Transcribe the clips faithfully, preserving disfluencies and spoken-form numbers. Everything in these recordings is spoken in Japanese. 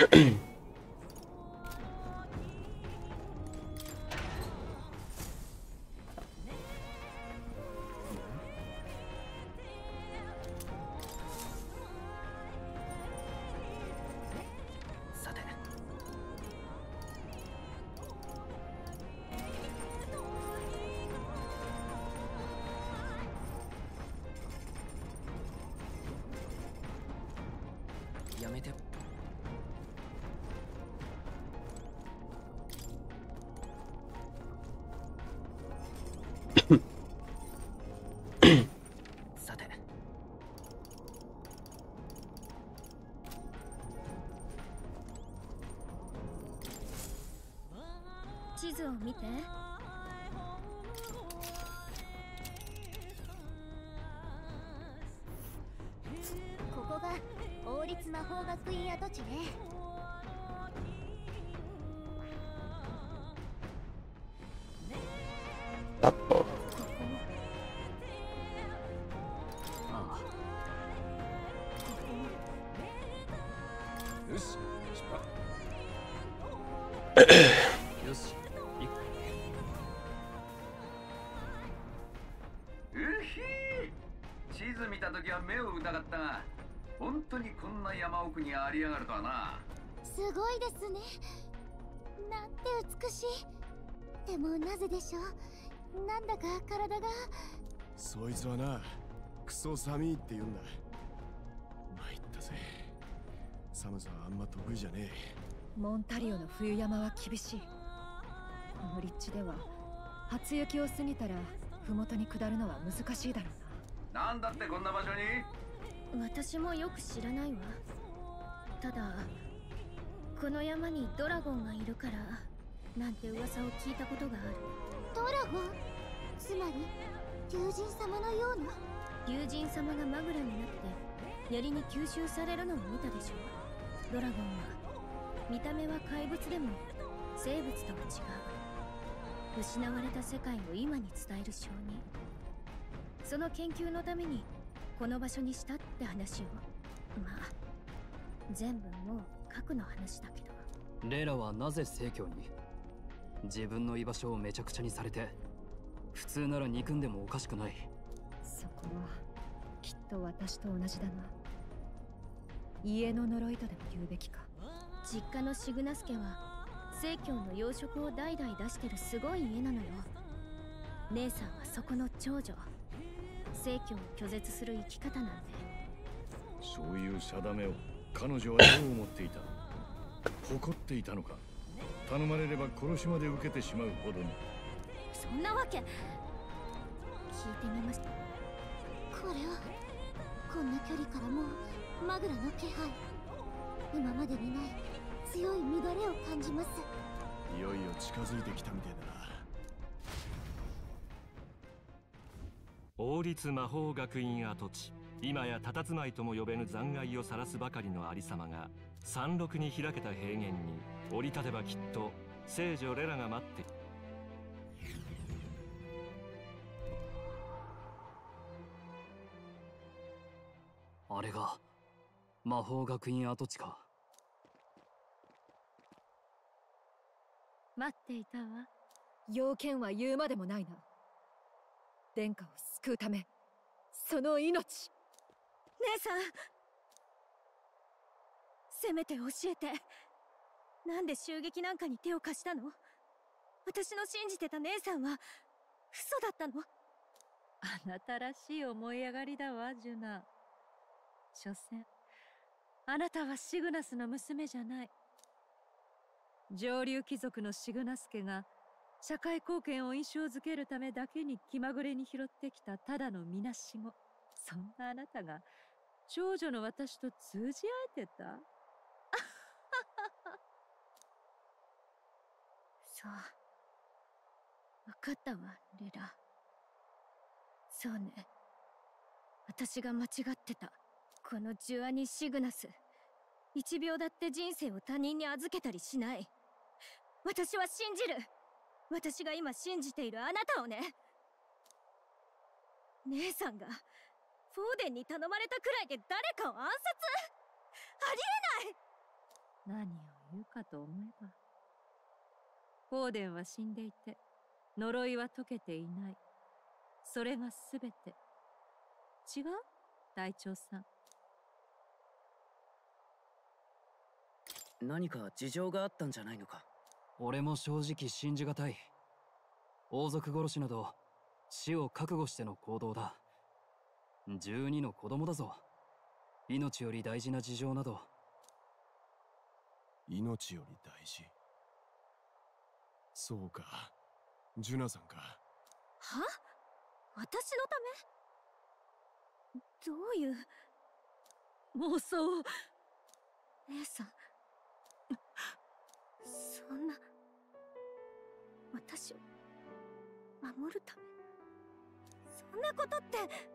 さて、やめて。さて、 地図を見て。ここが王立魔法学院跡地ね。 ああ。 よし、出発。 よし、行く。 うひー、地図見た時は目を疑ったが、本当にこんな山奥にありやがるとはな。 すごいですね。なんて美しい。でもなぜでしょう。なんだか体が。 そいつはな、クソ寒いって言うんだ。参ったぜ。寒さはあんま得意じゃねえ。 モンタリオの冬山は厳しい。この立地では初雪を過ぎたら麓に下るのは難しいだろうな。 なんだってこんな場所に？ 私もよく知らないわ。ただこの山にドラゴンがいるからなんて噂を聞いたことがある。ドラゴン？つまり竜神様のような？竜神様がマグラになって槍に吸収されるのを見たでしょ。ドラゴンは見た目は怪物でも生物とは違う。失われた世界を今に伝える証人。その研究のためにこの場所にしたって話を。まあ全部もう過去の話だけど。 レイラはなぜ聖教に？自分の居場所をめちゃくちゃにされて、普通なら憎んでもおかしくない。 そこはきっと私と同じだな。家の呪いとでも言うべきか。 実家のシグナス家は聖教の養殖を代々出してるすごい家なのよ。姉さんはそこの長女。聖教を拒絶する生き方なんて。 そういう定めを彼女はどう思っていた？誇っていたのか？頼まれれば殺しまで受けてしまうほどに。 そんなわけ。聞いてみました。これはこんな距離からもうマグラの気配。今までにない強い乱れを感じます。 いよいよ近づいてきたみたいだな。 王立魔法学院跡地、今や佇まいとも呼べぬ残骸を晒すばかりのありさまが山麓に開けた平原に降り立てばきっと聖女レラが待って。 あれが魔法学院跡地か。 待っていたわ。 要件は言うまでもないな。殿下を救うため、その命。 姉さん、せめて教えて。なんで襲撃なんかに手を貸したの？私の信じてた姉さんは嘘だったの？ あなたらしい思い上がりだわ、ジュナ。所詮あなたはシグナスの娘じゃない。上流貴族のシグナス家が社会貢献を印象づけるためだけに気まぐれに拾ってきたただのみなしご。そんなあなたが長女の私と通じ合えてた？ そう。わかったわ、レラ。そうね。私が間違ってた。このジュアニ・シグナス。一秒だって人生を他人に預けたりしない。私は信じる。私が今信じているあなたをね。姉さんがフォーデンに頼まれたくらいで誰かを暗殺？ありえない！ 何を言うかと思えば、コーデンは死んでいて呪いは解けていない。それが全て。違う？隊長さん。 何か事情があったんじゃないのか。 俺も正直信じがたい。王族殺しなど死を覚悟しての行動だ。じゅうにの子供だぞ。命より大事な事情など。 命より大事。そうか、ジュナさんか。 は？私のため？どういう妄想。 姉さん、そんな私を守るため、そんなことって。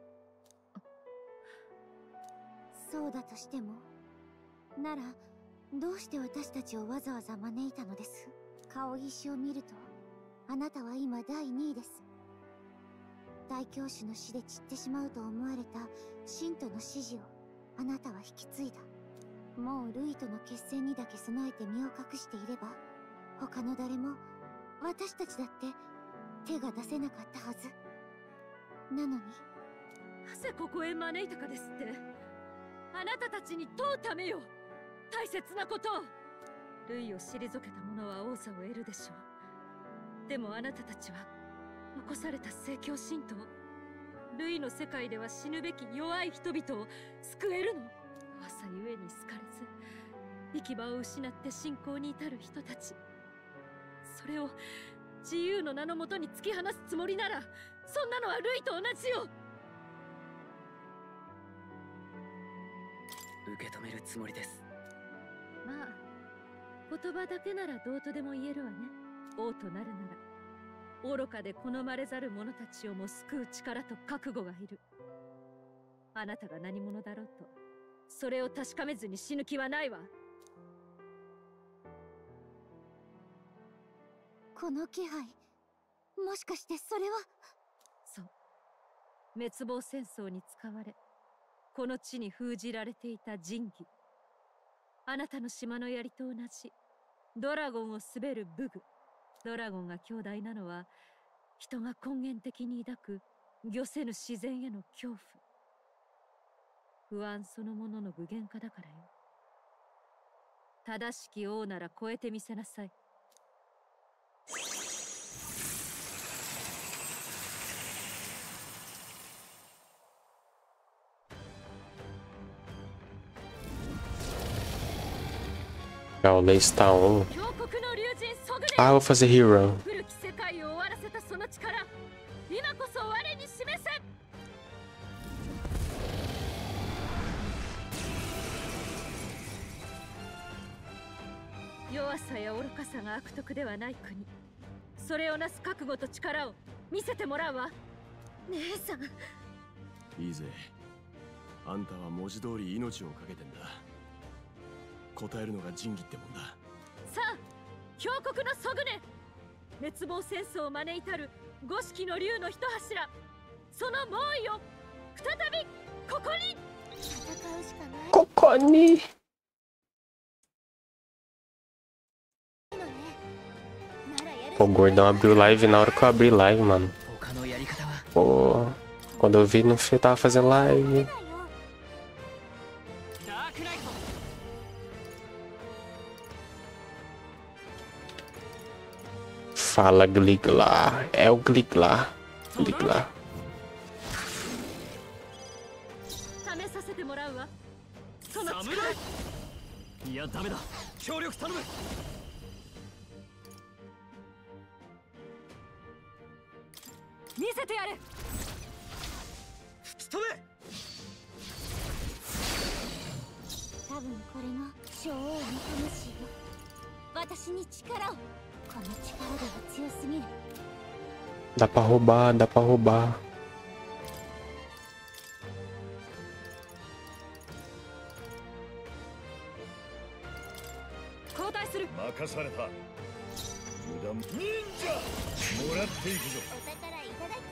そうだとしても、ならどうして私たちをわざわざ招いたのです？顔岸を見ると、あなたは今だいにいです。大教主の死で散ってしまうと思われた信徒の支持をあなたは引き継いだ。もうルイとの決戦にだけ備えて身を隠していれば、他の誰も私たちだって手が出せなかったはず。なのに、 なぜここへ招いたかですって。あなたたちに問うためよ。大切なことを。ルイを退けた者は王座を得るでしょう。でもあなたたちは残された聖教信徒を、ルイの世界では死ぬべき弱い人々を救えるの。噂ゆえに好かれず、行き場を失って信仰に至る人たち。それを自由の名のもとに突き放すつもりなら、そんなのはルイと同じよ。 受け止めるつもりです。 まあ、言葉だけならどうとでも言えるわね。王となるなら、愚かで好まれざる者たちをも救う力と覚悟がいる。あなたが何者だろうと、それを確かめずに死ぬ気はないわ。 この気配、もしかしてそれは。 そう。滅亡戦争に使われ、この地に封じられていた神器。あなたの島の槍と同じ、ドラゴンを滑る武具。ドラゴンが強大なのは、人が根源的に抱く御せぬ自然への恐怖。不安そのものの具現化だからよ。正しき王なら超えてみせなさい。 Legal, Lista um. Ah, vou fazer Hero. 弱さや愚かさが悪徳ではない国。それをなす覚悟と力を見せてもらうわ。 姉さん。 いいぜ。あんたは文字通り命をかけてんだ。答えるのが仁義ってもんだ。 さあ、強国のソグネ、滅亡戦争を招いたる五色の竜の一柱、その猛威を再びここに戦うしかない。 ここに。O Gordão abriu live na hora que eu abri live, mano. Pô, quando eu vi no filme tava fazendo live. Fala, Gligla. É o Gligla. Gligla. いや、ダメだ。協力頼む。 見せてやれ。 吹き飛べ。 多分これが小王の魂よ。私に力を。この力では強すぎる。 Dá pra roubar, dá pra roubar. 交代する。 任された。無駄忍者もらっていくぞ。 お宝いただき。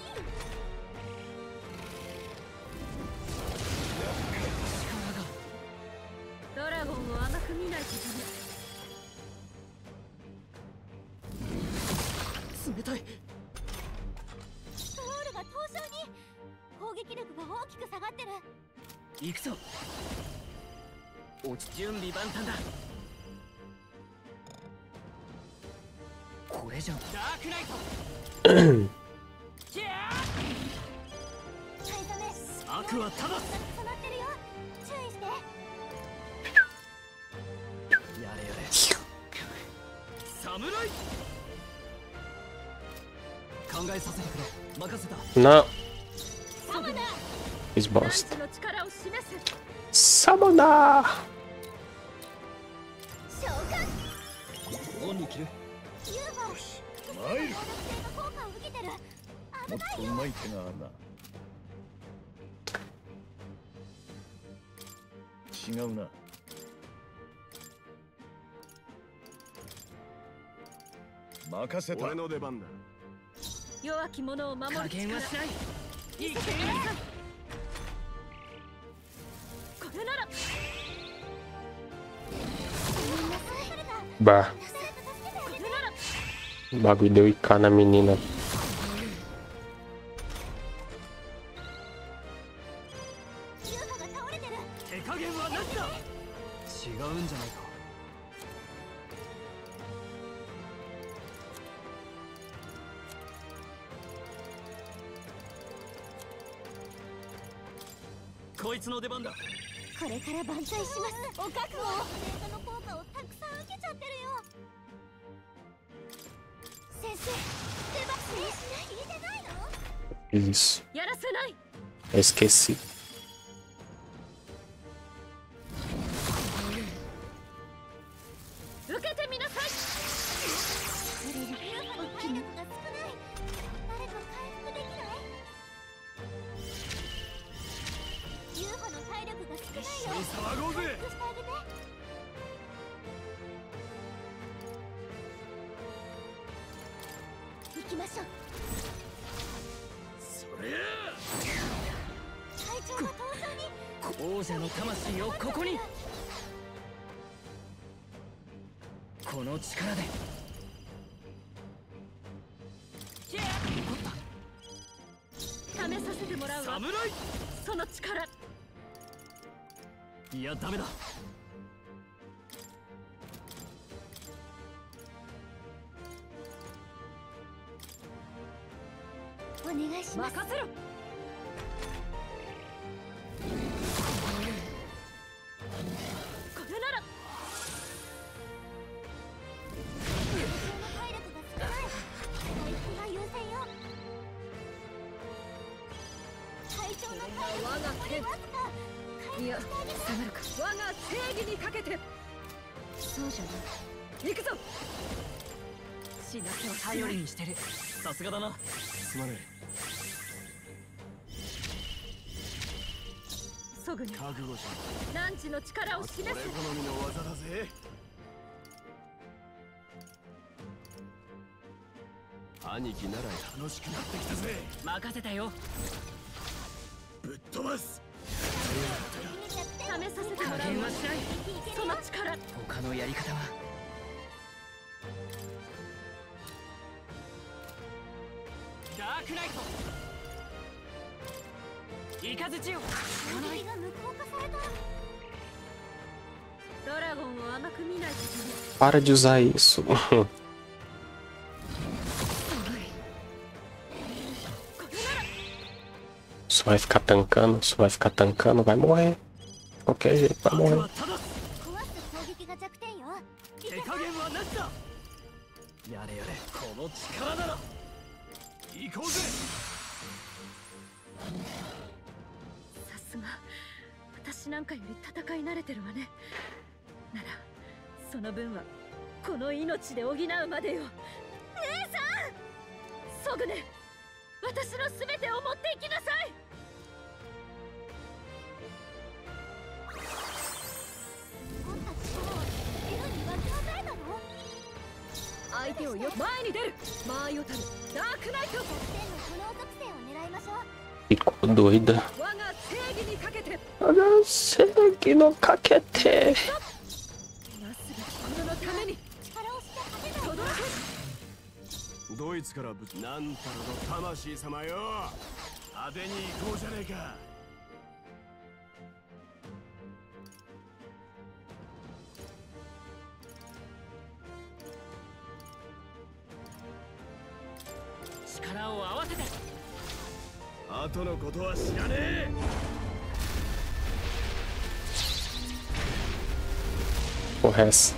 ドラゴンを甘く見ないことね。 冷たい。 ストロールが凍傷に。攻撃力が大きく下がってる。 行くぞ。落ち準備万端だ。これじゃん。ダークナイト。 悪はただ。 重なってるよ。注意して。 やれやれ。 侍。 考えさせてくれ。任せた。 No. He's bossed. Summoner! オンに切る。 マイル。もっとうまい手があるな。違うな。任せた。俺の出番だ。 弱き者を守る力。 加減はしない。 見せてください。これなら。 Bah. Bagulho deu I K na menina. 違うんじゃないか。こいつの出番だ。 これから挽回します。お覚悟を。データの効果をたくさん受けちゃってるよ。先生、出番しない聞いてないの？ Isso. やらせない。 Esqueci. 受けてみなさい。 体力が少ない。誰か回復できない？ユーフォの体力が少ないよ。 騒ごうぜ。 回復してあげて。行きましょう。 そりゃ隊長が登場に。 王者の魂をここに。この力で。 試させてもらうわ。 侍。 その力。 いやダメだ。 お願いします。 任せろ。これなら。 体力が少ない。回復が優先よ。隊長の体力が残りわずか。 いや、下がるか。我が正義にかけて。そうじゃない。行くぞ。死なせを頼りにしてる。 さすがだな。すまねえ。すぐに覚悟しろ。汝の力を示す。 俺好みの技だぜ。兄貴なら楽しくなってきたぜ。 任せたよ。 ぶっ飛ばす。 試させてもらう。 加減はしない。 その力。 他のやり方は。ダークナイト。イカズチを。 攻撃が無効化された。 ドラゴンを甘く見ないことに。 Para de usar isso. Só vai ficar tancando, só vai ficar tancando, vai morrer. De qualquer jeito, vai morrer. 壊す攻撃が弱点よ。 手加減はなしだ。やれやれ、この力なら行こうぜ。 さすが私なんかより戦い慣れてるわね。ならその分はこの命で補うまでよ。姉さん、ソグネ、私の全てを持っていきなさい。相手をよ前に出る。マーヨタルダークナイト。 Ficou doida. Olha, segue no caquete. ドイツからぶなんたらの魂様よ。派手に行こうじゃねえか。 力を合わせて。 後のことは知らねえ。 Porra, é essa?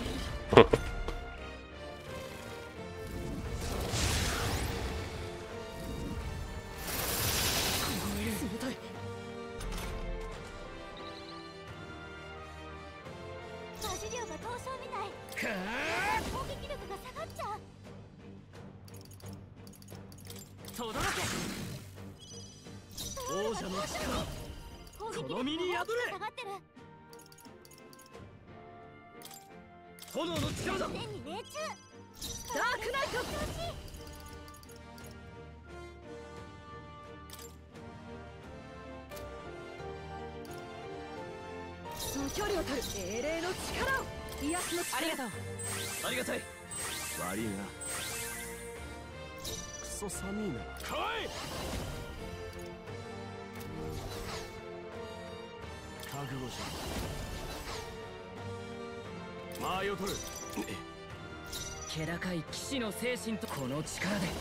取る。気高い騎士の精神とこの力で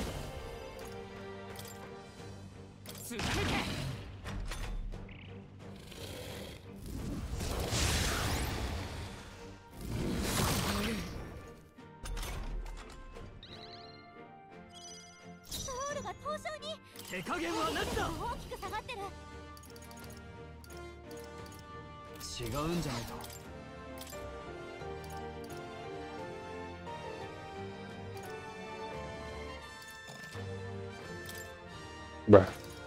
貫け。 ソウルが凍傷に。 手加減はなしだ。 大きく下がってる。 違うんじゃないか。 Bruh.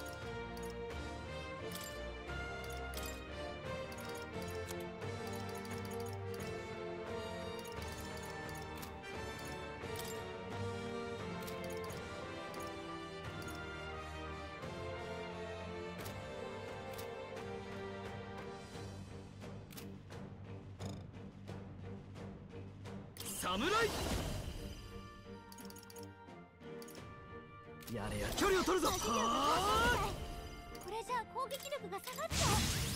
Samurai! やれや距離を取るぞ。 これじゃ攻撃力が下がっちゃ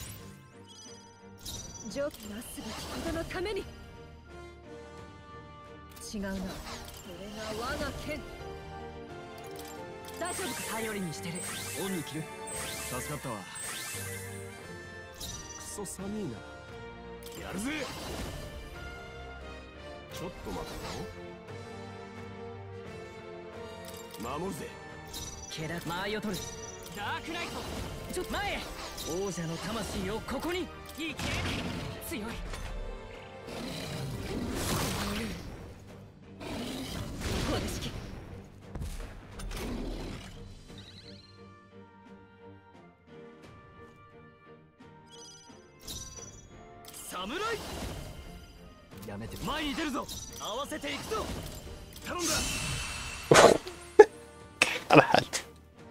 う。 蒸気なすべきことのために。違うな、これが我が剣。大丈夫か。 頼りにしてる。オンに切る。 助かったわ。クソ寒いな。やるぜ。ちょっと待ってよ。守るぜ。 ケラ間合いを取る。ダークナイトちょっと前へ。王者の魂をここに。いけ強い。これ式侍。やめて前に出るぞ。合わせていくぞ。頼んだ。 Caralho.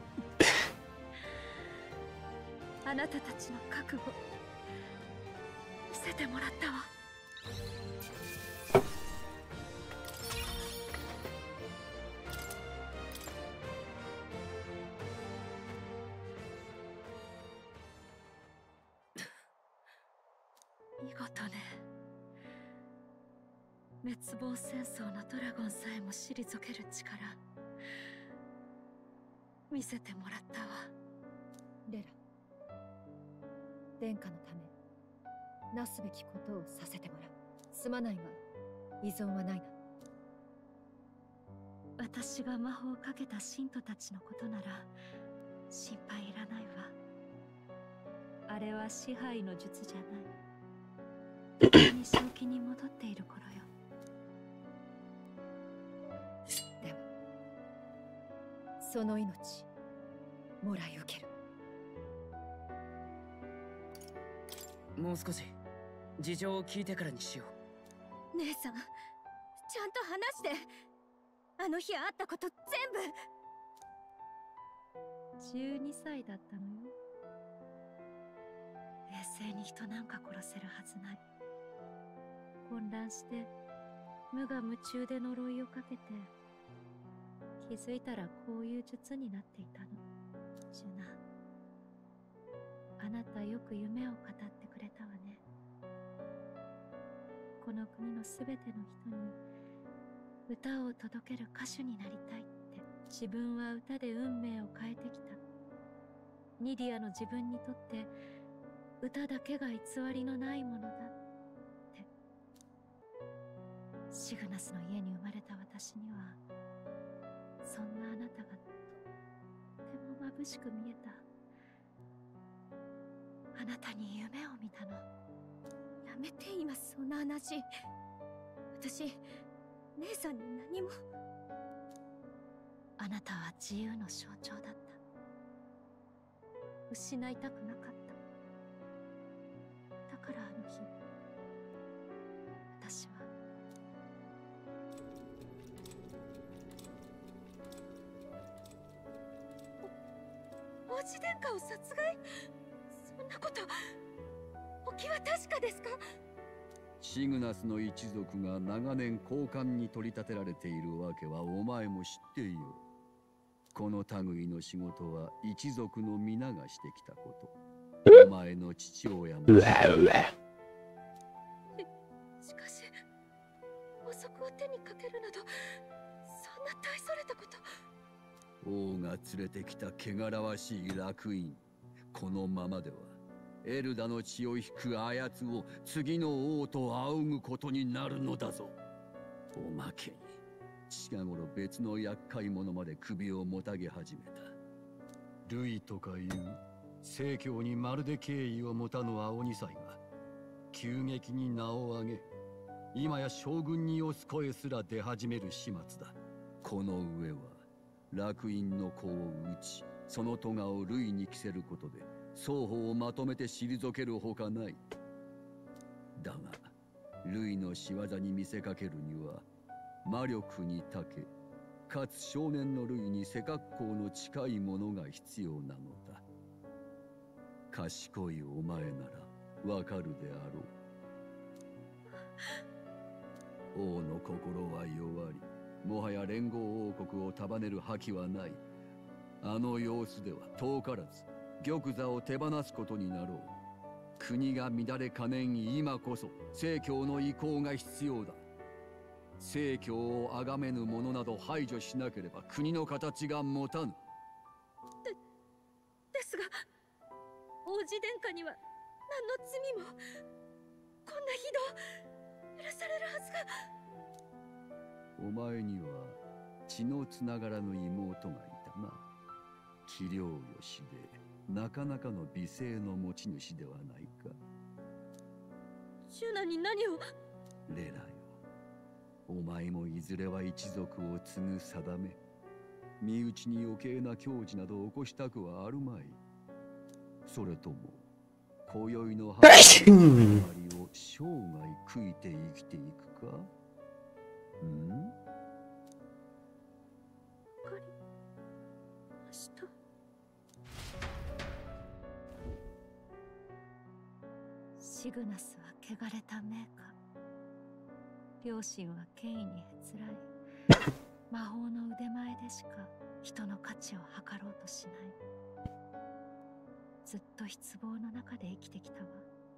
あなたたちの覚悟見せてもらったわ。見事ね。滅亡戦争のドラゴンさえも退ける力見せてもらったわ。 レラ、殿下のためなすべきことをさせてもらう。すまないが依存はないな。 私が魔法をかけた信徒たちのことなら心配いらないわ。あれは支配の術じゃない。敵に正気に戻っている頃よ。 でもその命もらい受ける。 もう少し事情を聞いてからにしよう。姉さん、ちゃんと話して。あの日あったこと全部。じゅうにさいだったのよ。冷静に人なんか殺せるはずない。混乱して無我夢中で呪いをかけて気づいたらこういう術になっていたの。ジュナ、あなたよく夢を語ってくれたわね。この国のすべての人に歌を届ける歌手になりたいって。自分は歌で運命を変えてきた。ニディアの自分にとって歌だけが偽りのないものだって。シグナスの家に生まれた私にはそんなあなたがとても眩しく見えた。あなたに夢を見たの。 やめて今そんな話。私姉さんに何も。 あなたは自由の象徴だった。失いたくなかった。だからあの日私はお王子殿下を殺害。そんなことお気は確かですか？ シグナスの一族が長年高官に取り立てられているわけはお前も知っていよ。この類の仕事は一族の皆がしてきたこと。お前の父親も。しかし王族を手にかけるなど、そんな大それたこと。 王が連れてきた汚らわしい烙印。このままではエルダの血を引くあやつを次の王と仰ぐことになるのだぞ。おまけに近頃別の厄介者まで首をもたげ始めた。ルイとかいう正教にまるで敬意を持たぬ青二歳が急激に名を上げ、今や将軍に押す声すら出始める始末だ。この上は烙印の子を討ち、その咎をルイに着せることで双方をまとめて退けるほかない。だがルイの仕業に見せかけるには魔力に長け、かつ少年のルイに背格好の近いものが必要なのだ。賢いお前ならわかるであろう。王の心は弱り、もはや連合王国を束ねる覇気はない。あの様子では遠からず玉座を手放すことになろう。国が乱れかねん今こそ正教の意向が必要だ。正教を崇めぬ者など排除しなければ国の形が持たぬ。で、 ですが王子殿下には何の罪も。こんな非道許されるはずが。 お前には血のつながらぬ妹がいたな。器量よしでなかなかの美声の持ち主ではないか。 シュナに何を。 レラよ、お前もいずれは一族を継ぐ定め。身内に余計な矜持など起こしたくはあるまい。それとも今宵の花を生涯食いて生きていくか。うん？ わかりました。 シグナスは汚れた名家。両親は権威にへつらい。魔法の腕前でしか人の価値を測ろうとしない。ずっと失望の中で生きてきたわ。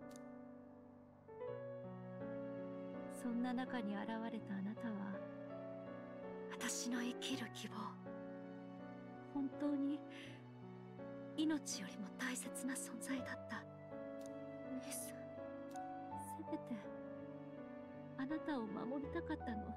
そんな中に現れたあなたは私の生きる希望。本当に命よりも大切な存在だった。 姉さん、 せめてあなたを守りたかったの。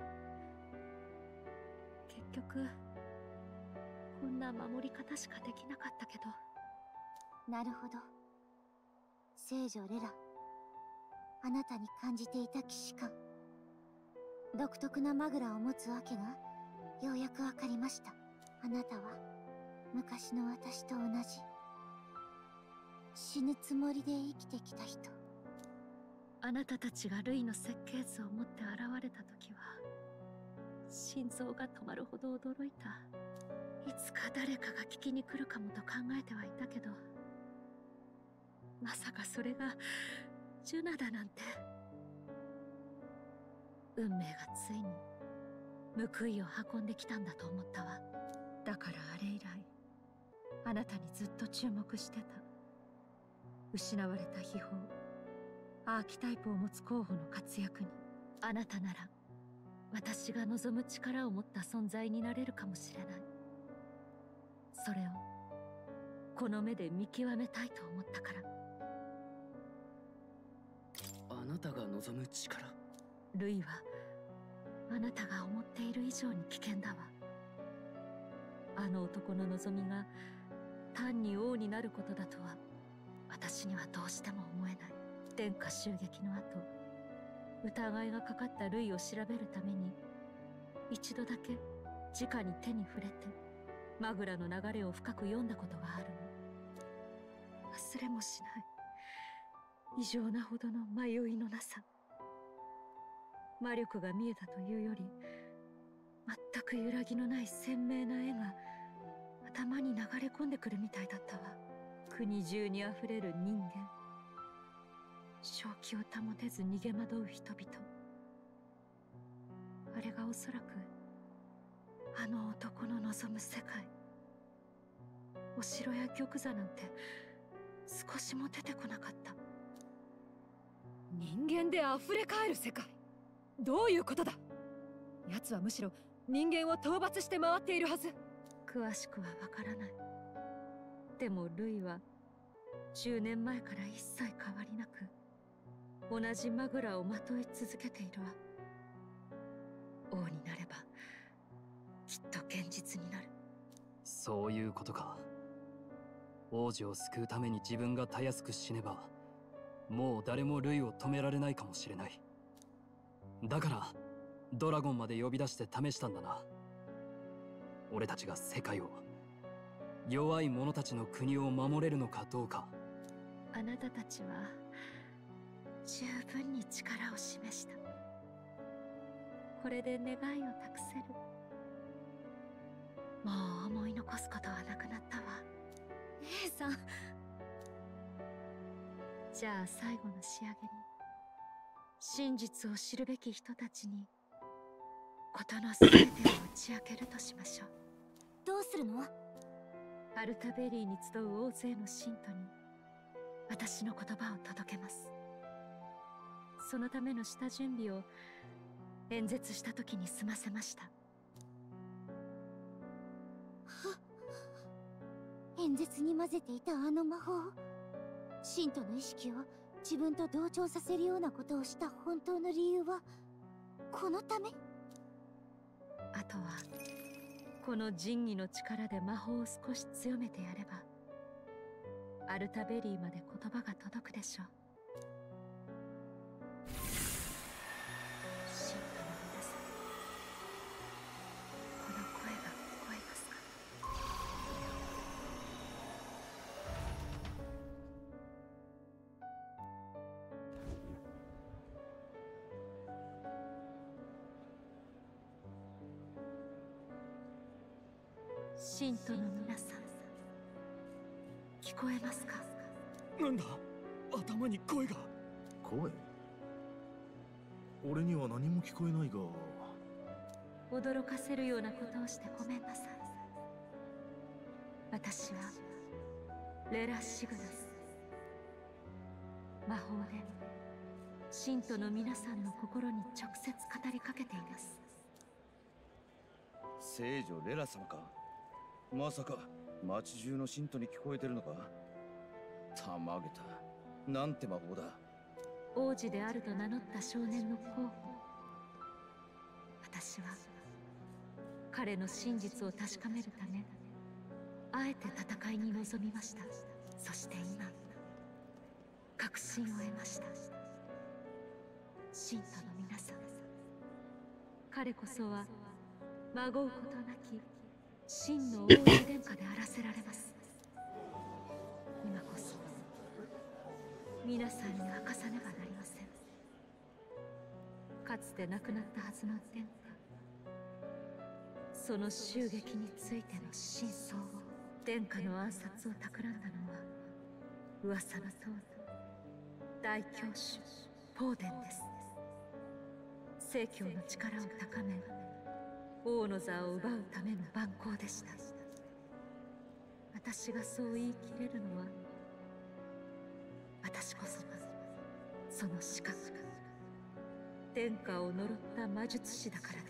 結局こんな守り方しかできなかったけど。 なるほど。聖女レラ、あなたに感じていた騎士感、独特なマグラを持つわけがようやくわかりました。あなたは昔の私と同じ死ぬつもりで生きてきた人。 あなたたちがルイの設計図を持って現れた時は心臓が止まるほど驚いた。いつか誰かが聞きに来るかもと考えてはいたけど、まさかそれがジュナだなんて。運命がついに報いを運んできたんだと思ったわ。 だからあれ以来あなたにずっと注目してた。失われた秘宝アーキタイプを持つ候補の活躍に。あなたなら私が望む力を持った存在になれるかもしれない。それをこの目で見極めたいと思ったから。 あなたが望む力？ ルイはあなたが思っている以上に危険だわ。あの男の望みが単に王になることだとは私にはどうしても思えない。天下襲撃の後、疑いがかかったルイを調べるために一度だけ直に手に触れてマグラの流れを深く読んだことがあるの。忘れもしない異常なほどの迷いのなさ。魔力が見えたというより全く揺らぎのない鮮明な絵が頭に流れ込んでくるみたいだったわ。国中にあふれる人間、正気を保てず逃げ惑う人々。あれがおそらくあの男の望む世界。お城や玉座なんて少しも出てこなかった。 人間で溢れ返る世界、どういうことだ。奴はむしろ人間を討伐して回っているはず。 詳しくはわからない。でもルイはじゅうねんまえから一切変わりなく同じマグラをまとい続けているわ。王になればきっと現実になる。 そういうことか。王子を救うために自分がたやすく死ねばもう誰もルイを止められないかもしれない。だからドラゴンまで呼び出して試したんだな。俺たちが世界を、弱い者たちの国を守れるのかどうか。 あなたたちは十分に力を示した。これで願いを託せる。もう思い残すことはなくなったわ。 姉さん。 じゃあ最後の仕上げに真実を知るべき人たちに事の全てを打ち明けるとしましょう。 どうするの？ アルタベリーに集う大勢の信徒に私の言葉を届けます。そのための下準備を演説した時に済ませました。 演説に混ぜていたあの魔法、信徒の意識を自分と同調させるようなことをした本当の理由はこのため？ あとはこの神器の力で魔法を少し強めてやればアルタベリーまで言葉が届くでしょう。信徒の皆さん、この声が聞こえますか？信徒の皆さん、聞こえますか？ なんだ、頭に声が。声？俺には何も聞こえないが。 驚かせるようなことをしてごめんなさい。私はレラ・シグナス。魔法で信徒の皆さんの心に直接語りかけています。 聖女レラ様か。まさか町中の信徒に聞こえてるのか。たまげた、なんて魔法だ。 王子であると名乗った少年の候補。私は彼の真実を確かめるためあえて戦いに臨みました。そして今確信を得ました。信徒の皆さん、彼こそはまごうことなき真の王子殿下であらせられます。今こそ皆さんに明かさねばなりません。かつて亡くなったはずの殿下、その襲撃についての真相を、殿下の暗殺を企んだのは噂の通り大教主ポーデンです。聖教の力を高め王の座を奪うための蛮行でした。 私がそう言い切れるのは、私こそがその資格、天下を呪った魔術師だからです。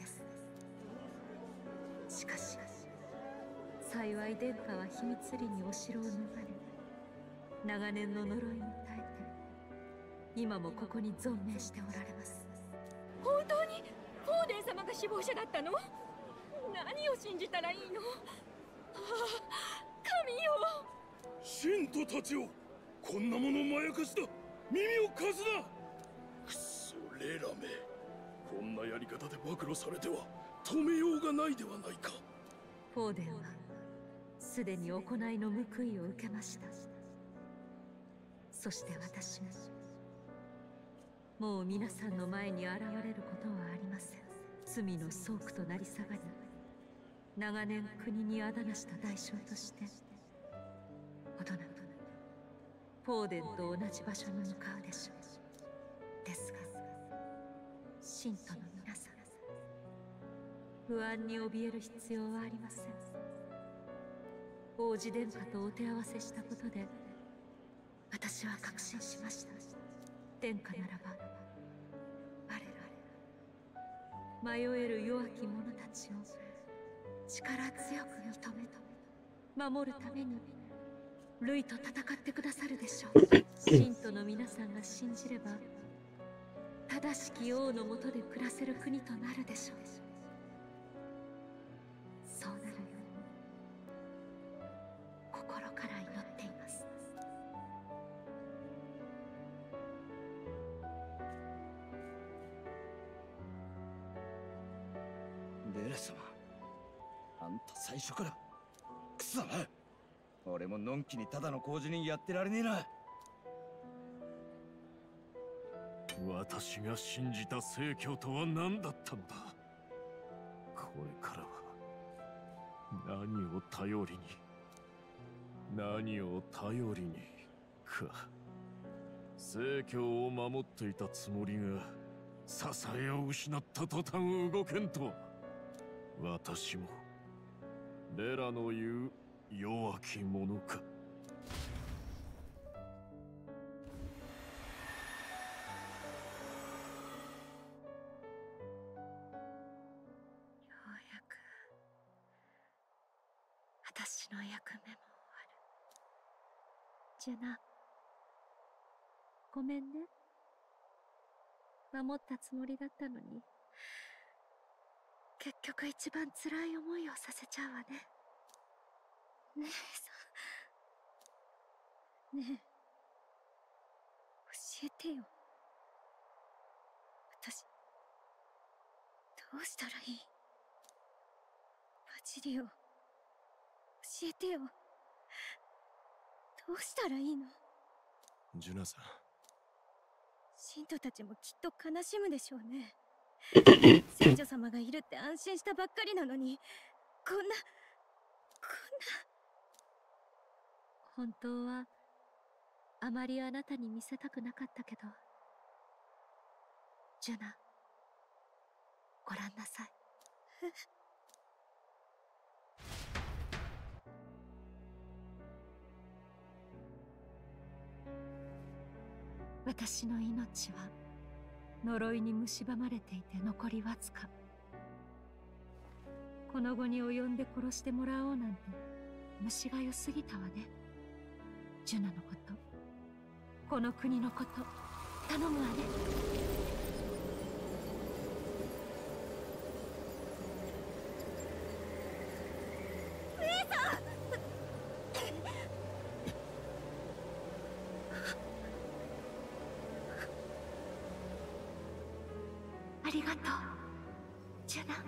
しかし幸い殿下は秘密裏にお城を逃れ、長年の呪いに耐えて今もここに存命しておられます。 本当にフォーデン様が死亡者だったの？何を信じたらいいの？ああ、神よ！ 信徒たちを、こんなものまやかしだ。耳を貸すな。くそレラめ、こんなやり方で暴露されては止めようがないではないか。 フォーデンはすでに行いの報いを受けました。そして私ももう皆さんの前に現れることはありません。罪の倉庫となり下がり、長年国にあだなした代償としてほどなくフォーデンと同じ場所に向かうでしょう。ですが信徒の皆さん、不安に怯える必要はありません。王子殿下とお手合わせしたことで私は確信しました。殿下ならば我ら迷える弱き者たちを力強く認め守るためにルイと戦ってくださるでしょう。信徒の皆さんが信じれば正しき王の下で暮らせる国となるでしょう。そうなるように心から祈っています。 レラ様、あんた最初からくそ、俺ものんきにただの工事人やってられねえな。 私が信じた聖教とは何だったのだ。これからは何を頼りに、何を頼りにか。聖教を守っていたつもりが支えを失った途端動けんとは。私もレラの言う弱き者か。 私の役目も終わる。ジュナ、ごめんね。守ったつもりだったのに、結局一番辛い思いをさせちゃうわね。姉さん、ねえ、教えてよ。私、どうしたらいい？バジリオ、教えてよ。どうしたらいいの？ ジュナさん、 信徒たちもきっと悲しむでしょうね。聖女様がいるって安心したばっかりなのに、こんなこんな。本当はあまりあなたに見せたくなかったけど、ジュナ、ご覧なさい。私の命は呪いに蝕まれていて残りわずか。この後に及んで殺してもらおうなんて虫が良すぎたわね。ジュナのこと、この国のこと、頼むわね。ありがとう、ジュナ。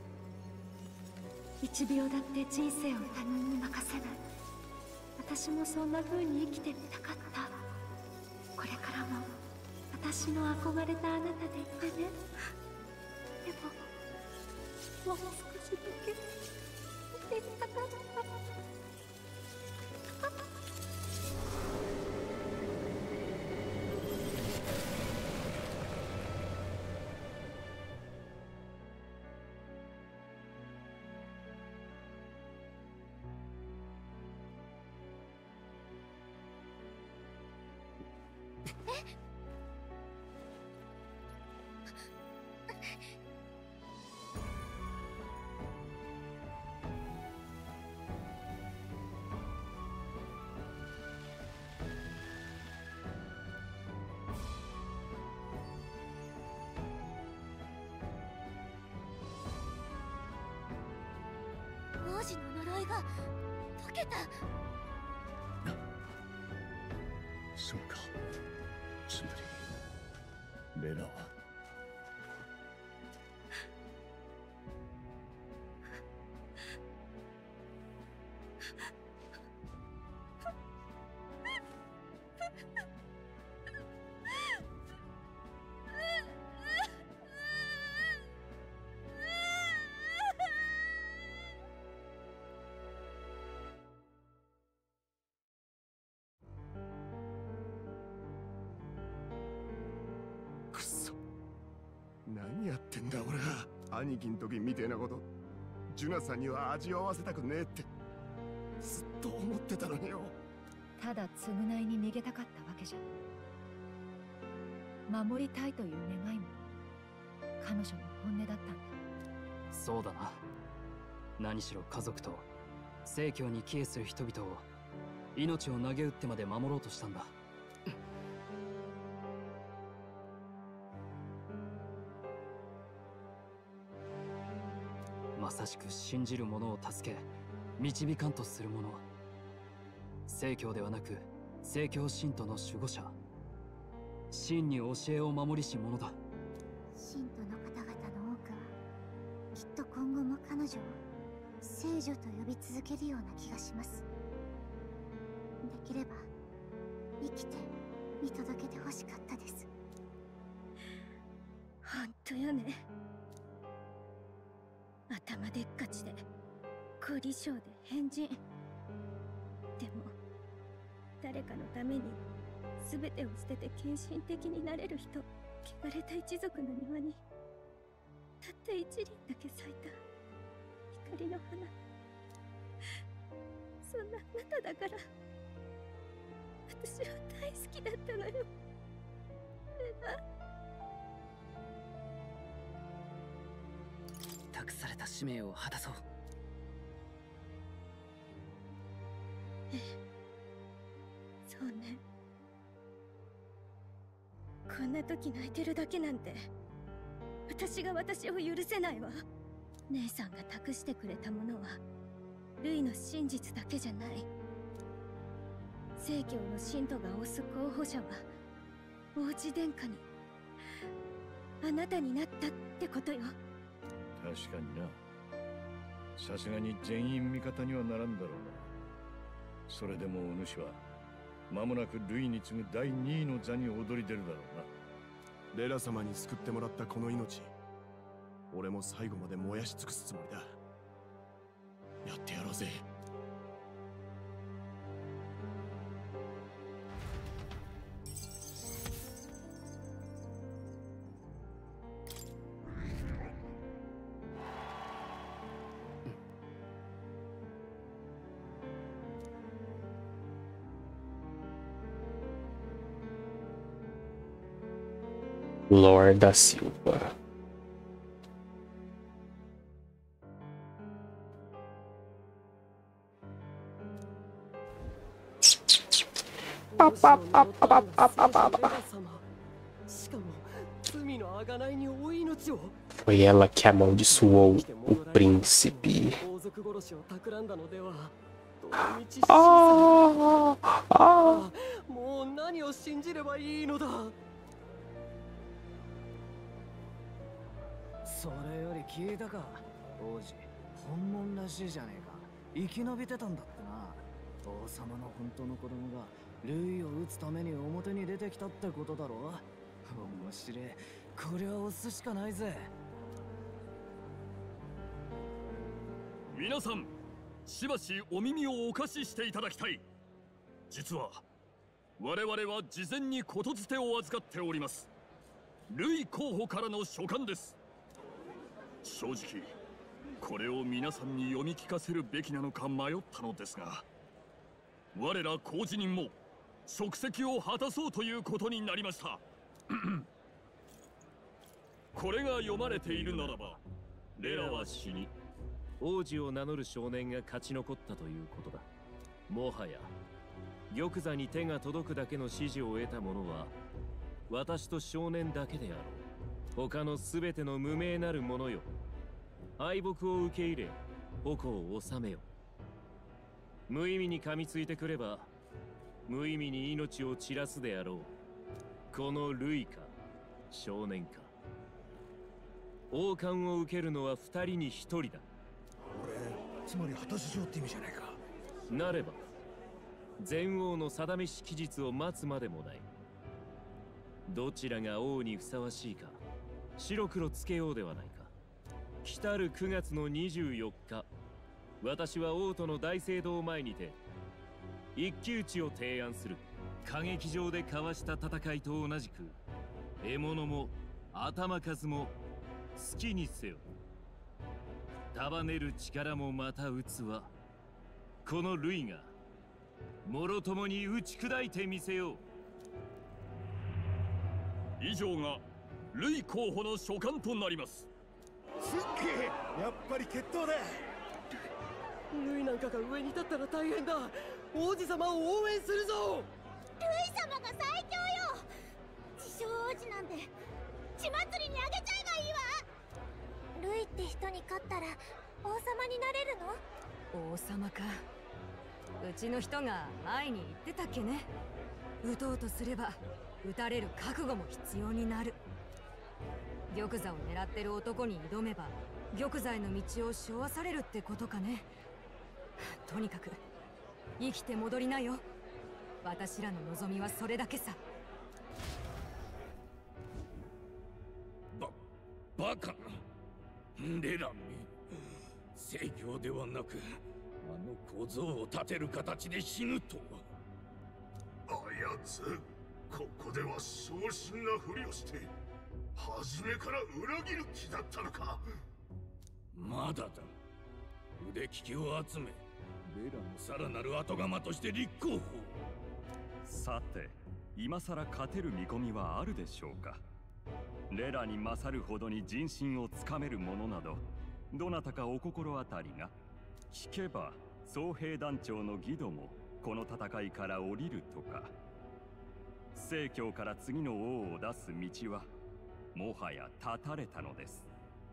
一秒だって人生を他人に任せない。私もそんな風に生きてみたかった。これからも私の憧れたあなたでいてね。でも、もう少しだけ見てみたかった。 王子の呪いが解けた。 そうか。つまりレナは何やってんだ俺は。兄貴ん時みてえなことジュナさんには味わわせたくねえってずっと思ってたのによ。 ただ償いに逃げたかったわけじゃ。守りたいという願いも彼女の本音だったんだ。 そうだな。何しろ家族と聖教に帰依する人々を命を投げ打ってまで守ろうとしたんだ。まさしく信じる者を助け導かんとする者。聖教ではなく聖教信徒の守護者。真に教えを守りし者だ。 信徒の方々の多くはきっと今後も彼女を聖女と呼び続けるような気がします。できれば生きて見届けてほしかったです。 本当よね。頭でっかちで凝り性で変人。でも誰かのために全てを捨てて献身的になれる人。汚れた一族の庭にたった一輪だけ咲いた光の花。そんなあなただから私は大好きだったのよ。レナ。 託された使命を果たそう。 ええ、そうね。こんな時泣いてるだけなんて私が私を許せないわ。姉さんが託してくれたものはルイの真実だけじゃない。聖教の信徒が推す候補者は王子殿下にあなたになったってことよ。 確かにな。さすがに全員味方にはならんだろうな。それでもお主は間もなくルイに次ぐだいにいの座に躍り出るだろうな。 レラ様に救ってもらったこの命、俺も最後まで燃やし尽くすつもりだ。やってやろうぜ。 Lord da Silva. Foi ela que amaldiçoou o príncipe. Ah, ah. もう何を信じればいいのだ。 それより聞いたか、王子。本物らしいじゃねえか。生き延びてたんだってな。王様の本当の子供がルイを撃つために表に出てきたってことだろ。面白い。これは押すしかないぜ。 皆さん、しばしお耳をお貸ししていただきたい。実は我々は事前にことづてを預かっております。ルイ候補からの書簡です。正直これを皆さんに読み聞かせるべきなのか迷ったのですが、我ら工事人も職責を果たそうということになりました。これが読まれているならば、レラは死に王子を名乗る少年が勝ち残ったということだ。もはや玉座に手が届くだけの指示を得た者は私と少年だけであろう。他の全ての無名なる者よ、敗北を受け入れ矛を収めよ。無意味に噛みついてくれば無意味に命を散らすであろう。このルイか少年か、王冠を受けるのは二人に一人だ。 俺、つまり果たし状って意味じゃないか。 なれば前王の定めし期日を待つまでもない。どちらが王にふさわしいか白黒つけようではないか。来たるくがつのにじゅうよっか、私は王との大聖堂前にて一騎打ちを提案する。歌劇場で交わした戦いと同じく獲物も頭数も好きにせよ。束ねる力もまた器。このルイがもろともに打ち砕いてみせよう。以上がルイ候補の書簡となります。 すっげえ、やっぱり決闘だ。 ルイなんかが上に立ったら大変だ。王子様を応援するぞ。 ルイ様が最強よ。自称王子なんて血祭りにあげちゃえばいいわ。ルイって人に勝ったら王様になれるの？ 王様か。うちの人が前に言ってたっけね。撃とうとすれば撃たれる覚悟も必要になる。玉座を狙ってる男に挑めば玉座への道を背負わされるってことかね。とにかく生きて戻りなよ。私らの望みはそれだけさ。 ば、バカな。レラめ、聖教ではなくあの小僧を立てる形で死ぬとは。 あやつ、ここでは小心なふりをして初めから裏切る気だったのか。 まだだ。腕利きを集めレラのさらなる後釜として立候補。さて、今さら勝てる見込みはあるでしょうか。レラに勝るほどに人心をつかめる者などどなたかお心当たりが。聞けば総兵団長の義ドもこの戦いから降りるとか。聖教から次の王を出す道はもはや断たれたのです。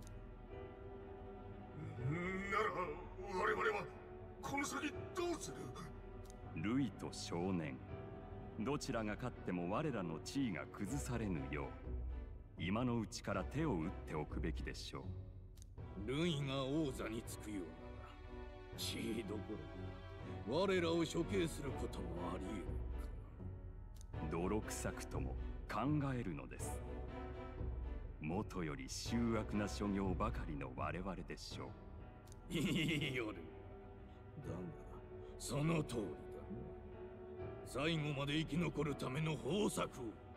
なら我々はこの先どうする？ ルイと少年、どちらが勝っても我らの地位が崩されぬよう今のうちから手を打っておくべきでしょう。ルイが王座につくようなら地位どころか我らを処刑することもあり得るか。泥臭くとも考えるのです。もとより醜悪な所業ばかりの我々でしょう。いい夜だがその通りだ。最後まで生き残るための方策を。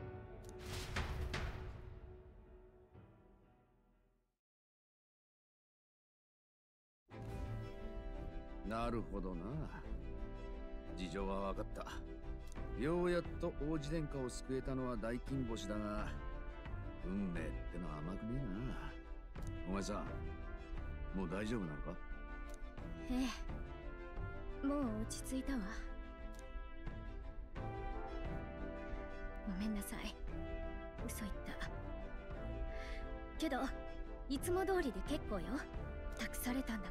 なるほどな。事情は分かった。ようやっと王子殿下を救えたのは大金星だが、運命ってのは甘くねえな。お前さん、もう大丈夫なのか？ ええ、もう落ち着いたわ。ごめんなさい、嘘言った。けどいつも通りで結構よ。託されたんだから、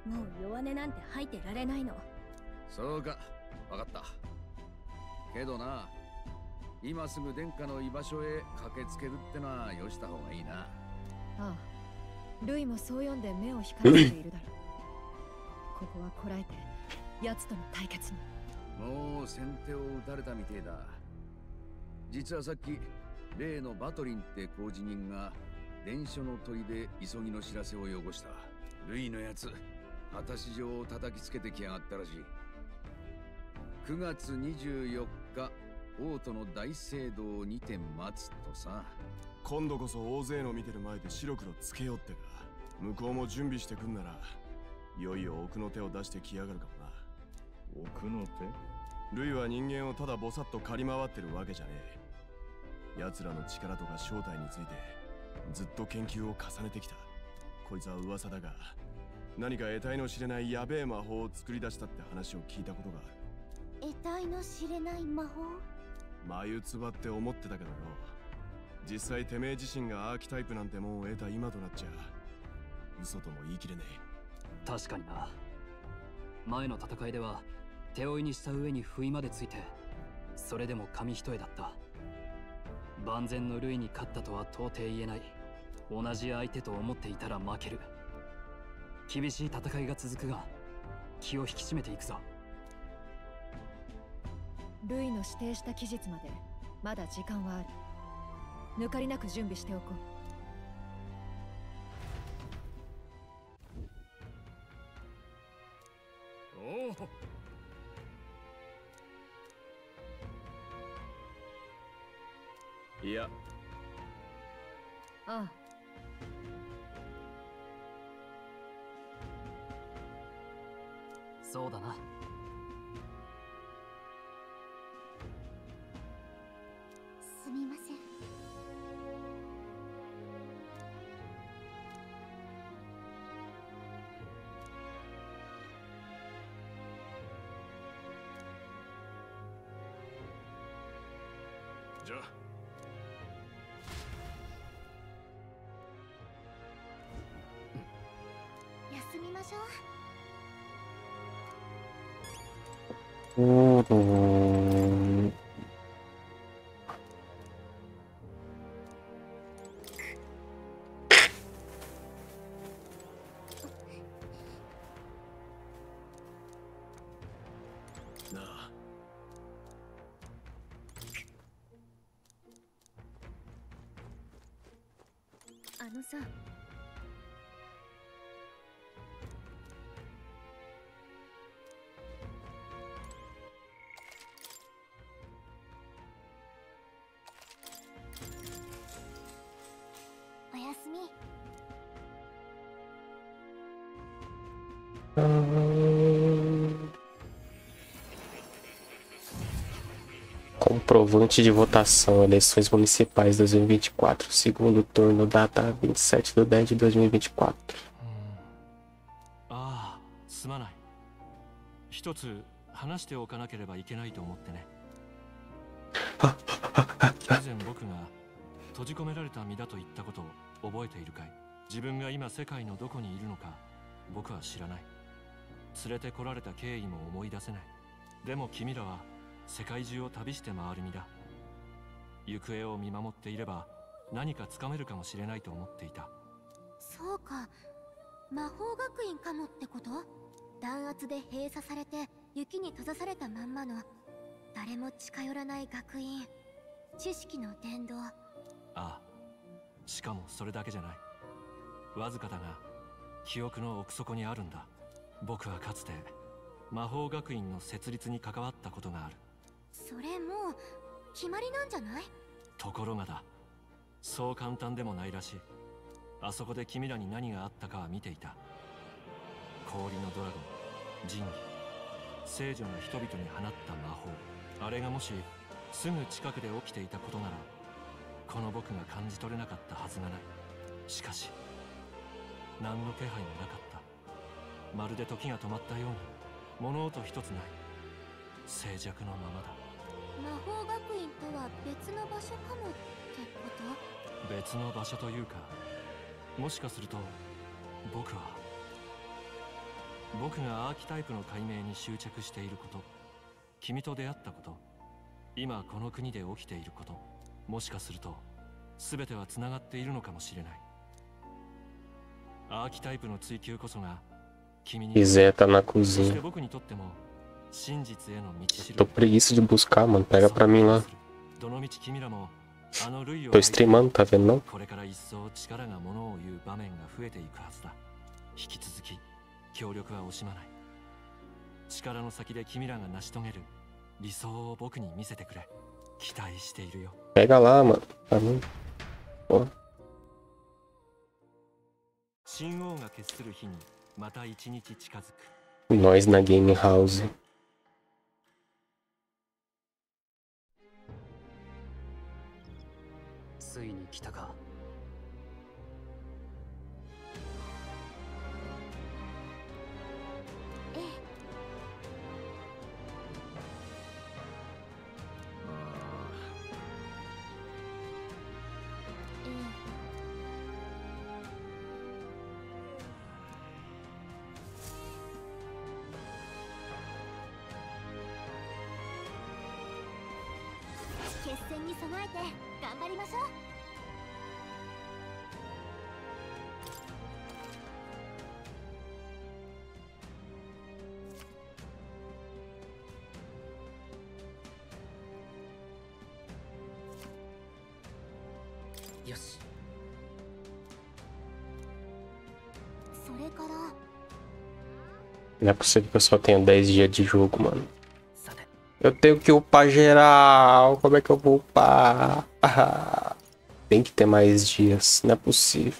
もう弱音なんて吐いてられないの。 そうか、分かった。けどな、今すぐ殿下の居場所へ駆けつけるってのはよした方がいいな。 ああ、ルイもそう読んで目を光らせているだろう。ここはこらえて奴との対決に。 もう先手を打たれたみてえだ。実はさっき例のバトリンって工事人が伝書の問いで急ぎの知らせをよこした。ルイのやつ果たし状を叩きつけてきやがったらしい。くがつにじゅうよっか王都の大聖堂にて待つとさ。 今度こそ大勢の見てる前で白黒つけようってか。向こうも準備してくんならいよいよ奥の手を出してきやがるかもな。 奥の手？ ルイは人間をただぼさっと狩り回ってるわけじゃねえ。奴らの力とか正体についてずっと研究を重ねてきた。こいつは噂だが何か得体の知れないやべえ魔法を作り出したって話を聞いたことがある。 得体の知れない魔法？ 眉唾って思ってたけどよ、実際てめえ自身がアーキタイプなんてもんを得た今となっちゃ嘘とも言い切れねえ。確かにな。前の戦いでは手負いにした上に不意までついて、それでも紙一重だった。万全の類に勝ったとは到底言えない。同じ相手と思っていたら負ける。厳しい戦いが続くが気を引き締めていくぞ。 ルイの指定した期日までまだ時間はある。抜かりなく準備しておこう。おお。 いや。 ああ。 そうだな。 すみません。 じゃあ。 休みましょう。 おー。 なあ。 あのさ。おやすみ。 Comprovante de votação, eleições municipais dois mil e vinte e quatro, segundo turno, data vinte e sete de dez de dois mil e vinte e quatro. ああ、すまない。一つ話しておかなければいけないと思ってね。以前僕が閉じ込められた身だと言ったことを覚えているかい？自分が今世界のどこにいるのか僕は知らない。連れてこられた経緯も思い出せない。でも君らは世界中を旅して回る身だ。行方を見守っていれば何かつかめるかもしれないと思っていた。 そうか、魔法学院かもってこと？弾圧で閉鎖されて雪に閉ざされたまんまの誰も近寄らない学院。知識の伝道。 ああ、しかもそれだけじゃない。わずかだが記憶の奥底にあるんだ。僕はかつて魔法学院の設立に関わったことがある。 それもう決まりなんじゃない？ ところがだ、そう簡単でもないらしい。あそこで君らに何があったかは見ていた。氷のドラゴン、神器、聖女が人々に放った魔法、あれがもしすぐ近くで起きていたことならこの僕が感じ取れなかったはずがない。しかし何の気配もなかった。まるで時が止まったように物音一つない。静寂のままだ。 魔法学院とは別の場所かもってこと？ 別の場所というか、もしかすると僕は僕がアーキタイプの解明に執着していること、君と出会ったこと、今この国で起きていること、もしかすると全てはつながっているのかもしれない。アーキタイプの追求こそが君に、 Zé tá na cozinha. 僕にとっても真実への道しる。 Tô preguiça de buscar, mano. Pega pra mim lá. どの道君らもあの類を Tô streamando, tá vendo não? これから一層力がものを言う場面が増えていくはずだ。引き続き協力は惜しまない。力の先で君らが成し遂げる理想を僕に見せてくれ。期待しているよ。 Pega lá, mano. Pra mim. Ó. 神王が決する日にまた一日近づく。 Nós na Game House. ついに来たか。 ええ。決戦に備えて頑張りましょう。よし。 それから Não é possível que eu só tenho dez dias de jogo, mano. Eu tenho que upar geral. Como é que eu vou upar? Ah, tem que ter mais dias. Não é possível.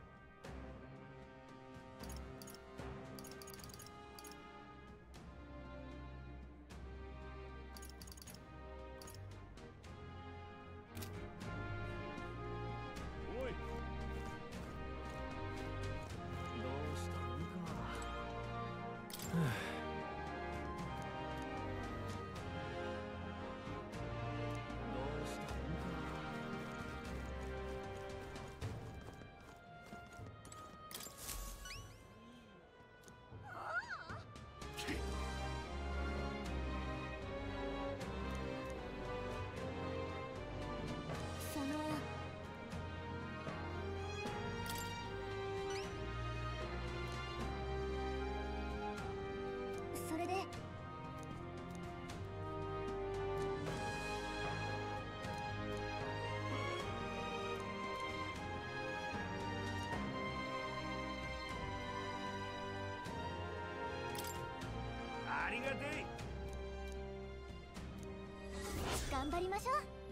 それでありがてい。 頑張りましょ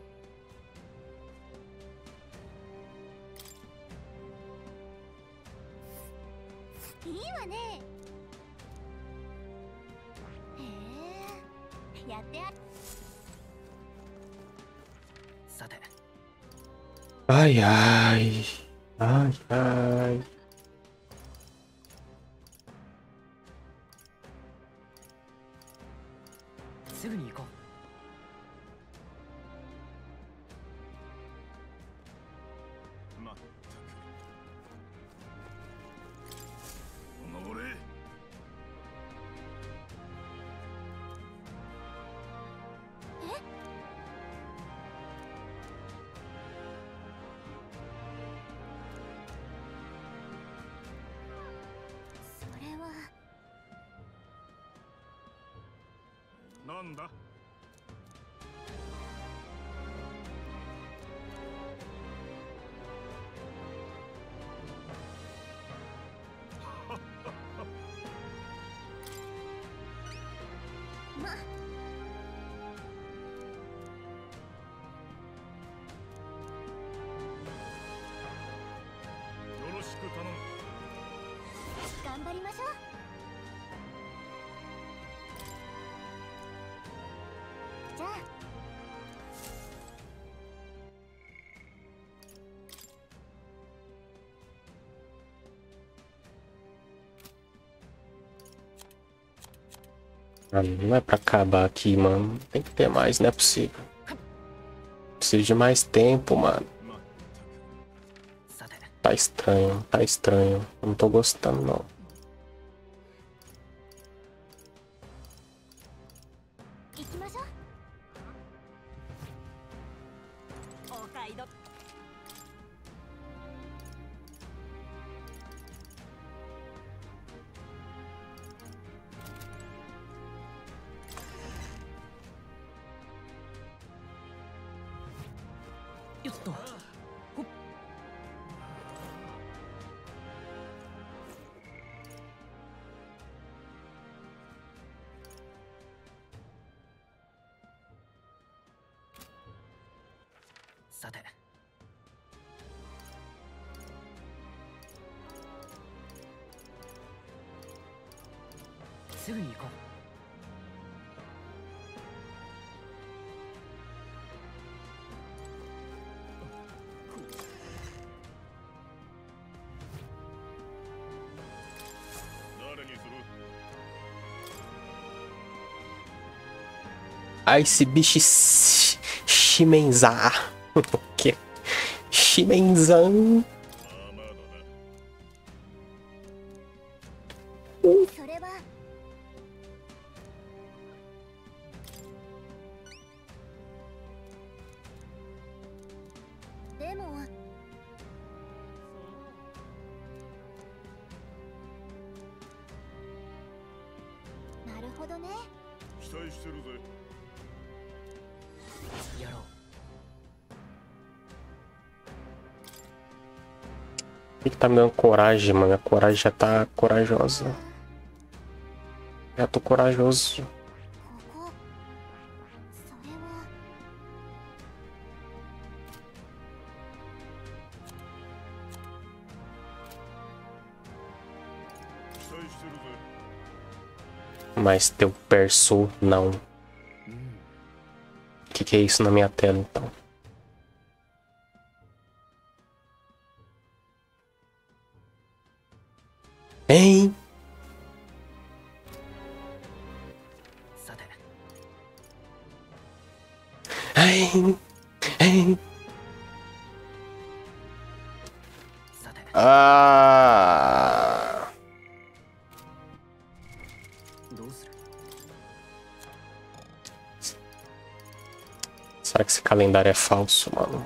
う。いいわね。へえ、やってあ。 さて。 Ai, ai. Ai, ai. すぐに行こう。 まったく。おのれ。 え？それは。 なんだ。 ま。 よろしく頼む。 頑張りましょう。じゃあ。 Mano, não é pra acabar aqui, mano. Tem que ter mais, não é possível. Preciso de mais tempo, mano. Tá estranho, tá estranho. Eu não tô gostando, não. 行きましょう。お買い得。 よっと。ほっ。さて。すぐに行こう。 こ Ah, esse bicho Shimenza. O quê? Shimenzan. それはでもなるほどね。 期待してるぜ。 やろう。 Ele tá me dando coragem, mano. Minha coragem já tá corajosa. Já tô corajoso. Mas teu perso não. O que, que é isso na minha tela então? Hein? Hein? Hein? Ah. Será que esse calendário é falso, mano?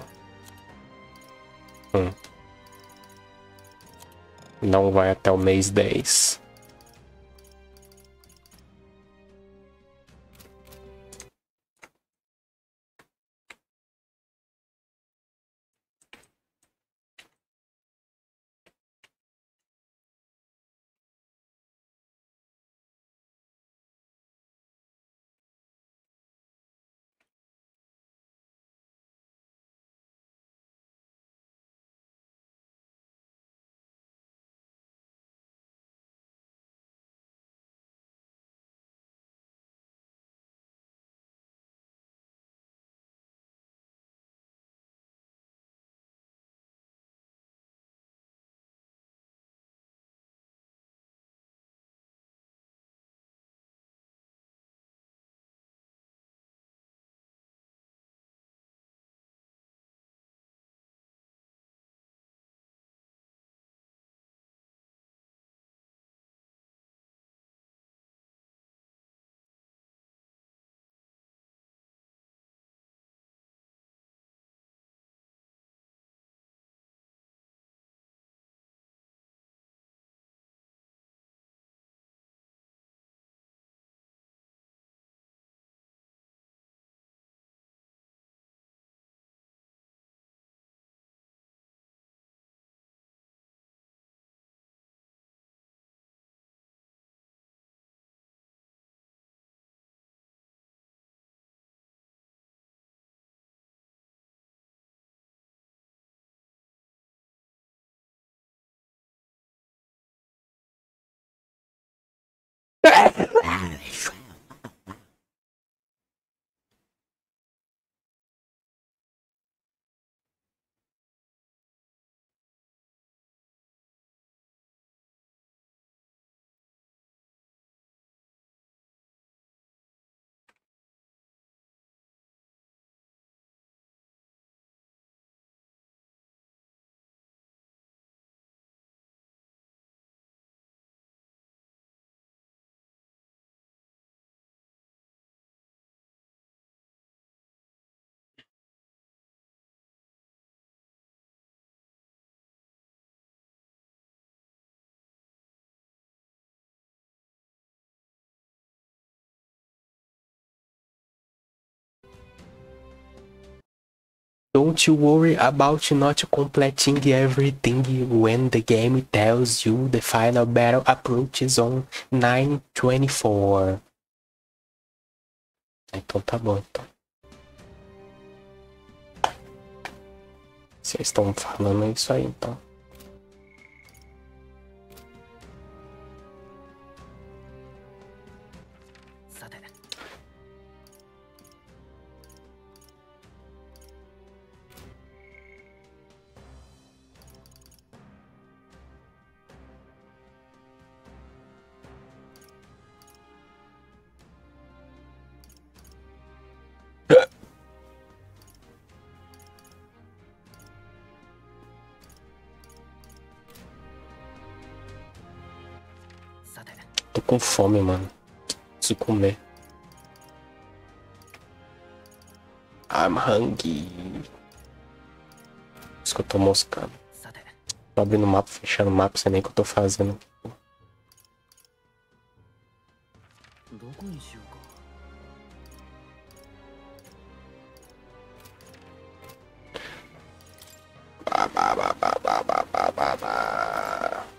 Hum. Não vai até o mês dez. Don't you worry about not completing everything when the game tells you the final battle approaches on nine twenty-four. Então tá bom, então. Vocês estão falando isso aí, então. tô com fome, mano. Preciso comer. I'm hungry. Por isso que eu tô moscando. Tô abrindo o mapa, fechando o mapa, sei nem o que eu tô fazendo. Ba, ba, ba, ba, ba, ba, ba, ba.